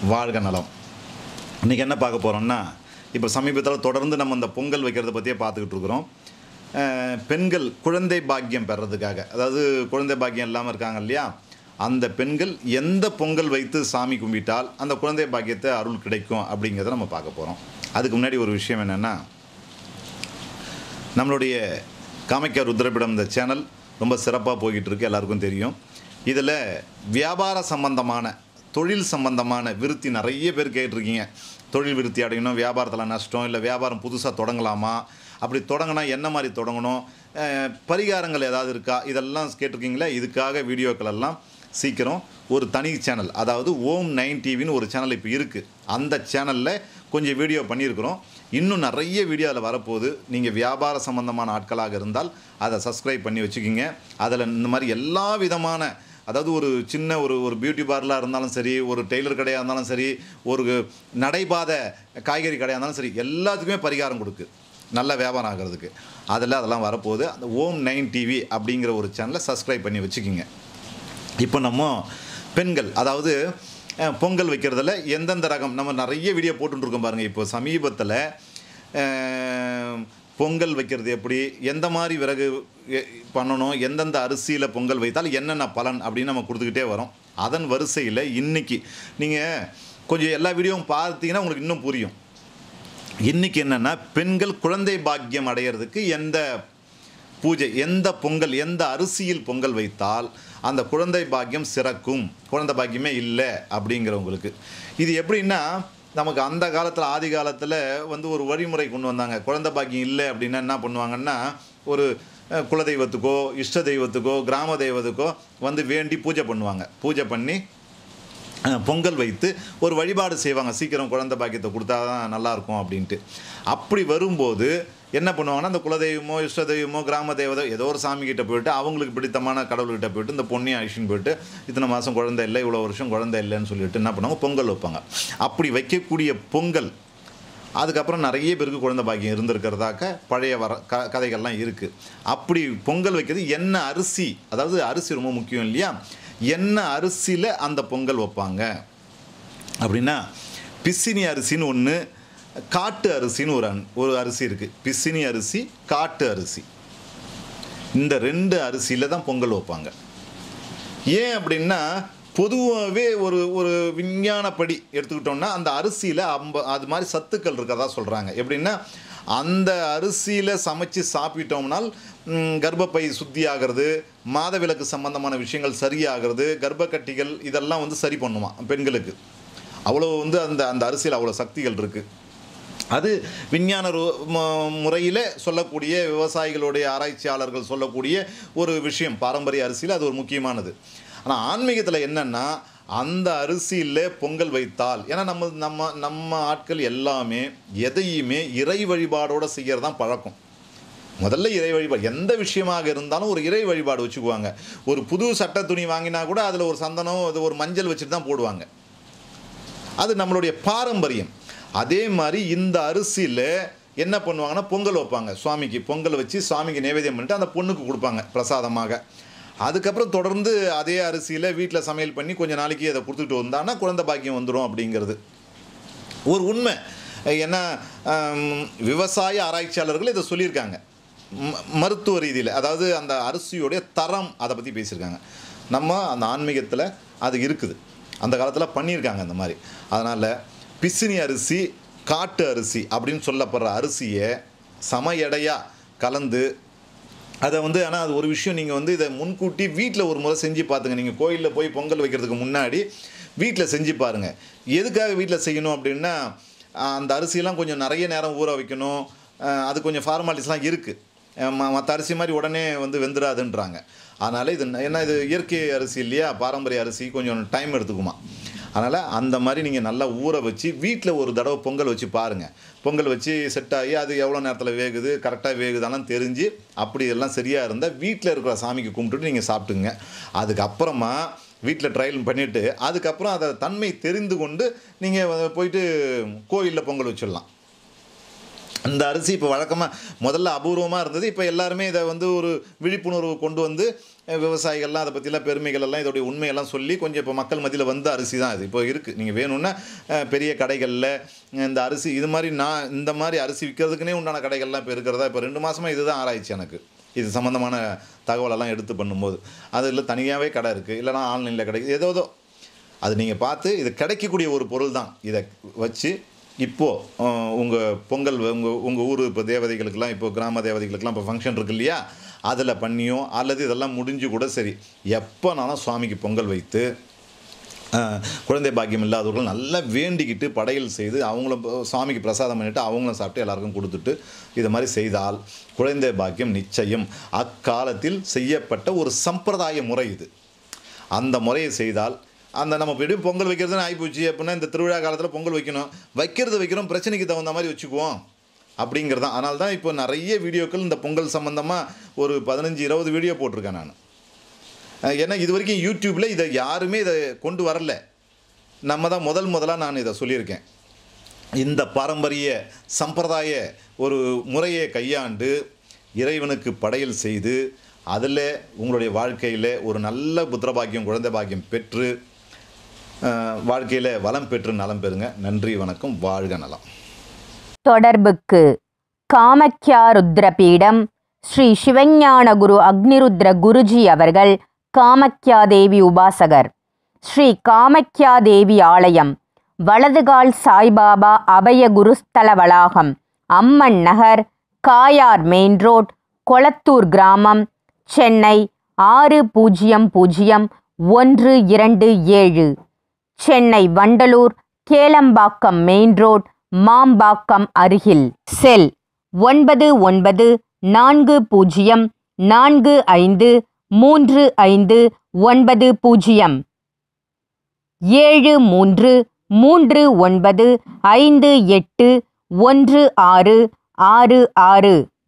வாழ்க நலம். இன்றைக்கி என்ன பார்க்க போகிறோம்னா, இப்போ சமீபத்தில் தொடர்ந்து நம்ம இந்த பொங்கல் வைக்கிறத பற்றியே பார்த்துக்கிட்டு இருக்கிறோம். பெண்கள் குழந்தை பாக்கியம் பெறதுக்காக, அதாவது குழந்தை பாக்கியம் இல்லாமல் இருக்காங்க இல்லையா, அந்த பெண்கள் எந்த பொங்கல் வைத்து சாமி கும்பிட்டால் அந்த குழந்தை பாக்கியத்தை அருள் கிடைக்கும் அப்படிங்கிறத நம்ம பார்க்க போகிறோம். அதுக்கு முன்னாடி ஒரு விஷயம் என்னென்னா, நம்மளுடைய காமைக்கா ருத்ரபீடம் இந்த சேனல் ரொம்ப சிறப்பாக போய்கிட்டு இருக்குது, எல்லாருக்கும் தெரியும். இதில் வியாபார சம்பந்தமான, தொழில் சம்பந்தமான விருத்தி நிறைய பேர் கேட்டிருக்கீங்க. தொழில் விருத்தி அடையணும், வியாபாரத்தில் நஷ்டம், இல்லை வியாபாரம் புதுசாக தொடங்கலாமா, அப்படி தொடங்கினா என்ன மாதிரி தொடங்கணும், பரிகாரங்கள் ஏதாவது இருக்கா, இதெல்லாம் கேட்டிருக்கீங்களா. இதுக்காக வீடியோக்கள் எல்லாம் சீக்கிரம் ஒரு தனி சேனல், அதாவது ஓம் 9 டிவின்னு ஒரு சேனல் இப்போ இருக்குது. அந்த சேனலில் கொஞ்சம் வீடியோ பண்ணியிருக்கிறோம். இன்னும் நிறைய வீடியோ அதில் வரப்போகுது. நீங்கள் வியாபார சம்பந்தமான ஆட்களாக இருந்தால் அதை சப்ஸ்கிரைப் பண்ணி வச்சுக்கிங்க. அதில் இந்த மாதிரி எல்லா விதமான, அதாவது ஒரு சின்ன ஒரு பியூட்டி பார்லராக இருந்தாலும் சரி, ஒரு டெய்லர் கடையாக இருந்தாலும் சரி, ஒரு நடைபாத காய்கறி கடையாக இருந்தாலும் சரி, எல்லாத்துக்குமே பரிகாரம் கொடுக்கு நல்ல வியாபாரம் ஆகிறதுக்கு. அதெல்லாம் வரப்போகுது. அந்த ஓம் 9 டிவி அப்படிங்கிற ஒரு சேனலை சப்ஸ்கிரைப் பண்ணி வச்சுக்கிங்க. இப்போ நம்ம பெண்கள், அதாவது பொங்கல் வைக்கிறதுல எந்தெந்த ரகம், நம்ம நிறைய வீடியோ போட்டுருக்கோம் பாருங்கள். இப்போ சமீபத்தில் பொங்கல் வைக்கிறது எப்படி, எந்த மாதிரி விறகு பண்ணணும், எந்தெந்த அரிசியில் பொங்கல் வைத்தால் என்னென்ன பலன் அப்படின்னு நம்ம கொடுத்துக்கிட்டே வரோம். அதன் வரிசையில் இன்றைக்கி நீங்கள் கொஞ்சம் எல்லா வீடியோவும் பார்த்தீங்கன்னா உங்களுக்கு இன்னும் புரியும். இன்றைக்கி என்னென்னா, பெண்கள் குழந்தை பாக்கியம் அடையிறதுக்கு எந்த பூஜை, எந்த பொங்கல், எந்த அரிசியில் பொங்கல் வைத்தால் அந்த குழந்தை பாக்கியம் சிறக்கும், குழந்தை பாக்கியமே இல்லை அப்படிங்கிறவங்களுக்கு. இது எப்படின்னா, நமக்கு அந்த காலத்தில், ஆதி காலத்தில் ஒரு வழிமுறை கொண்டு வந்தாங்க. குழந்தை பாக்கியம் இல்லை அப்படின்னா என்ன பண்ணுவாங்கன்னா, ஒரு குலதெய்வத்துக்கோ இஷ்ட தெய்வத்துக்கோ கிராம தெய்வத்துக்கோ வேண்டி பூஜை பண்ணுவாங்க. பூஜை பண்ணி பொங்கல் வைத்து ஒரு வழிபாடு செய்வாங்க, சீக்கிரம் குழந்தை பாக்கியத்தை கொடுத்தா தான் நல்லாயிருக்கும் அப்படின்ட்டு. அப்படி வரும்போது என்ன பண்ணுவாங்கன்னா, அந்த குலதெய்வமோ இஷ்ட தெய்வமோ கிராம தெய்வதோ ஏதோ ஒரு சாமிக்கிட்ட போய்ட்டு, அவங்களுக்கு பிடித்தமான கடவுள்கிட்ட போய்ட்டு இந்த பொண்ணையும் அழிச்சின்னு போய்ட்டு, இத்தனை மாதம் குழந்தை இல்லை, இவ்வளோ வருஷம் குழந்தை இல்லைன்னு சொல்லிட்டு என்ன பண்ணுவாங்க, பொங்கல் வைப்பாங்க. அப்படி வைக்கக்கூடிய பொங்கல் அதுக்கப்புறம் நிறைய பேருக்கு குழந்தை பாக்கியம் இருந்திருக்கிறதாக்க பழைய கதைகள்லாம் இருக்குது. அப்படி பொங்கல் வைக்கிறது என்ன அரிசி, அதாவது அரிசி ரொம்ப முக்கியம் இல்லையா, என்ன அரிசியில் அந்த பொங்கல் வைப்பாங்க அப்படின்னா, பிசினி அரிசின்னு ஒன்று, காட்டு அரிசின்னு ஒரு அரிசி இருக்குது. பிசினி அரிசி, காட்டு அரிசி, இந்த 2 அரிசியில் தான் பொங்கல் வைப்பாங்க. ஏன் அப்படின்னா, பொதுவாகவே ஒரு விஞ்ஞானப்படி எடுத்துக்கிட்டோம்னா, அந்த அரிசியில் அது மாதிரி சத்துக்கள் இருக்கிறதா சொல்கிறாங்க. எப்படின்னா, அந்த அரிசியில் சமைச்சு சாப்பிட்டோம்னால் கர்ப்பப்பை சுத்தி ஆகிறது, மாதவிலக்கு சம்பந்தமான விஷயங்கள் சரியாகிறது, கர்ப்பக்கட்டிகள் இதெல்லாம் சரி பண்ணுமா பெண்களுக்கு. அவ்வளோ அந்த அரிசியில் அவ்வளோ சக்திகள் இருக்குது. அது விஞ்ஞான முறையில் சொல்லக்கூடிய, விவசாயிகளுடைய ஆராய்ச்சியாளர்கள் சொல்லக்கூடிய ஒரு விஷயம். பாரம்பரிய அரிசியில் அது ஒரு முக்கியமானது. ஆனால் ஆன்மீகத்தில் என்னென்னா, அந்த அரிசியில் பொங்கல் வைத்தால், ஏன்னா நம்ம ஆட்கள் எல்லாமே எதையுமே இறை வழிபாடோடு செய்கிறது தான் பழக்கம். முதல்ல இறை வழிபாடு, எந்த விஷயமாக இருந்தாலும் ஒரு இறை வழிபாடு வச்சுக்குவாங்க. ஒரு புது சட்டை துணி வாங்கினா கூட அதில் ஒரு சந்தனம், அது ஒரு மஞ்சள் வச்சுட்டு தான் போடுவாங்க. அது நம்மளுடைய பாரம்பரியம். அதே மாதிரி இந்த அரிசியில் என்ன பண்ணுவாங்கன்னா, பொங்கல் வைப்பாங்க. சுவாமிக்கு பொங்கல் வச்சு சுவாமிக்கு நைவேத்தியம் பண்ணிட்டு அந்த பொண்ணுக்கு கொடுப்பாங்க பிரசாதமாக. அதுக்கப்புறம் தொடர்ந்து அதே அரிசியில் வீட்டில் சமையல் பண்ணி கொஞ்சம் நாளைக்கு அதை கொடுத்துட்டு வந்தான்னா குழந்தை பாக்கியம் வந்துடும் அப்படிங்கிறது ஒரு உண்மை. ஏன்னா விவசாய ஆராய்ச்சியாளர்கள் இதை சொல்லியிருக்காங்க மருத்துவ ரீதியில். அதாவது அந்த அரிசியோடைய தரம், அதை பற்றி பேசியிருக்காங்க. நம்ம அந்த ஆன்மீகத்தில் அது இருக்குது, அந்த காலத்தில் பண்ணியிருக்காங்க அந்த மாதிரி. அதனால் பிசினி அரிசி, காட்டு அரிசி அப்படின்னு சொல்லப்படுற அரிசியை சம எடையாக கலந்து அதை ஆனால் அது ஒரு விஷயம், நீங்கள் இதை முன்கூட்டி வீட்டில் ஒரு முறை செஞ்சு பார்த்துங்க. நீங்கள் கோயிலில் போய் பொங்கல் வைக்கிறதுக்கு முன்னாடி வீட்டில் செஞ்சு பாருங்கள். எதுக்காக வீட்டில் செய்யணும் அப்படின்னா, அந்த அரிசியெல்லாம் கொஞ்சம் நிறைய நேரம் ஊற வைக்கணும், அது கொஞ்சம் ஃபார்மாலிட்டிஸ்லாம் இருக்குது. மற்ற அரிசி மாதிரி உடனே வெந்துடாதுன்றாங்க. அதனால் இது இது இயற்கை அரிசி இல்லையா, பாரம்பரிய அரிசி கொஞ்சம் டைம் எடுத்துக்குமா. அதனால் அந்த மாதிரி நீங்கள் நல்லா ஊற வச்சு வீட்டில் ஒரு தடவை பொங்கல் வச்சு பாருங்கள். பொங்கல் வச்சு செட் ஆகி அது எவ்வளோ நேரத்தில் வேகுது, கரெக்டாக வேகுதானு தெரிஞ்சு, அப்படி எல்லாம் சரியாக இருந்தால் வீட்டில் இருக்கிற சாமிக்கு கும்பிட்டுட்டு நீங்கள் சாப்பிட்டுங்க. அதுக்கப்புறமா வீட்டில் ட்ரையல் பண்ணிவிட்டு அதுக்கப்புறம் அதை தன்மை தெரிந்து கொண்டு நீங்கள் போயிட்டு கோயிலில் பொங்கல் வச்சிடலாம். இந்த அரிசி இப்போ வழக்கமாக முதல்ல அபூர்வமாக இருந்தது. இப்போ எல்லாருமே இதை வந்து ஒரு விழிப்புணர்வு கொண்டு வந்து விவசாயிகள்லாம் அதை பற்றிலாம் பெருமைகள் எல்லாம் இதோடைய உண்மையெல்லாம் சொல்லி கொஞ்சம் இப்போ மக்கள் மத்தியில் வந்த அரிசி தான் இது இப்போ இருக்குது. நீங்கள் வேணும்னா பெரிய கடைகளில் இந்த அரிசி இது மாதிரி இந்த மாதிரி அரிசி விற்கிறதுக்குனே உண்டான கடைகள்லாம் இப்போ இருக்கிறதா. இப்போ 2 மாதமாக இது தான் ஆராய்ச்சி எனக்கு இது சம்மந்தமான தகவலெல்லாம் எடுத்து பண்ணும்போது. அதில் தனியாகவே கடை இருக்குது, இல்லைனா ஆன்லைனில் கிடைக்குது, ஏதோ அது நீங்கள் பார்த்து இது கிடைக்கக்கூடிய ஒரு பொருள் தான். இதை வச்சு இப்போது உங்கள் பொங்கல் உங்கள் ஊர் இப்போ தேவதைகளுக்கெல்லாம் இப்போ கிராம தேவதைகளுக்கெல்லாம் இப்போ ஃபங்க்ஷன் இருக்கு இல்லையா, அதில் பண்ணியோ அல்லது இதெல்லாம் முடிஞ்சு கூட சரி எப்போனாலும் சுவாமிக்கு பொங்கல் வைத்து குழந்தை பாக்கியம் இல்லாதவர்கள் நல்லா வேண்டிக்கிட்டு படையல் செய்து அவங்களும் சுவாமிக்கு பிரசாதம் பண்ணிவிட்டு அவங்களும் சாப்பிட்டு எல்லாருக்கும் கொடுத்துட்டு இது மாதிரி செய்தால் குழந்தை பாக்கியம் நிச்சயம். அக்காலத்தில் செய்யப்பட்ட ஒரு சம்பிரதாய முறை இது. அந்த முறையை செய்தால் அந்த நம்ம எப்படியும் பொங்கல் வைக்கிறதுன்னு ஆகிப்போச்சு அப்படின்னா இந்த திருவிழா காலத்தில் பொங்கல் வைக்கிறோம் பிரச்சனைக்கு தகுந்த மாதிரி வச்சுக்குவோம் அப்படிங்கிறது தான். அதனால தான் இப்போ நிறைய வீடியோக்கள் இந்த பொங்கல் சம்மந்தமாக ஒரு 15-20 வீடியோ போட்டிருக்கேன் நான். ஏன்னா இது வரைக்கும் யூடியூப்பில் இதை யாருமே இதை கொண்டு வரல. நம்ம தான் முதலாக நான் இதை சொல்லியிருக்கேன். இந்த பாரம்பரிய சம்பிரதாய ஒரு முறையை கையாண்டு இறைவனுக்கு படையல் செய்து அதில் உங்களுடைய வாழ்க்கையில் ஒரு நல்ல புத்திரபாக்கியம் குழந்தை பாக்கியம் பெற்று வாழ்க்கையில் வளம் பெற்று நலம் பெறுங்க. நன்றி, வணக்கம், வாழ்க நலம். தொடர்புக்கு காமக்யா ருத்ரபீடம் ஸ்ரீ சிவஞான குரு அக்னிருத்ர குருஜி அவர்கள் காமக்யா தேவி உபாசகர். ஸ்ரீ காமக்யா தேவி ஆலயம், வலதுகால் சாய்பாபா அபய குருஸ்தல வளாகம், அம்மன் நகர், காயார் மெயின் ரோட், கொளத்தூர் கிராமம், சென்னை 600127. சென்னை வண்டலூர் கேளம்பாக்கம் மெயின் ரோட், மாம்பாக்கம் அருகில். செல் 9940453590 7339581666.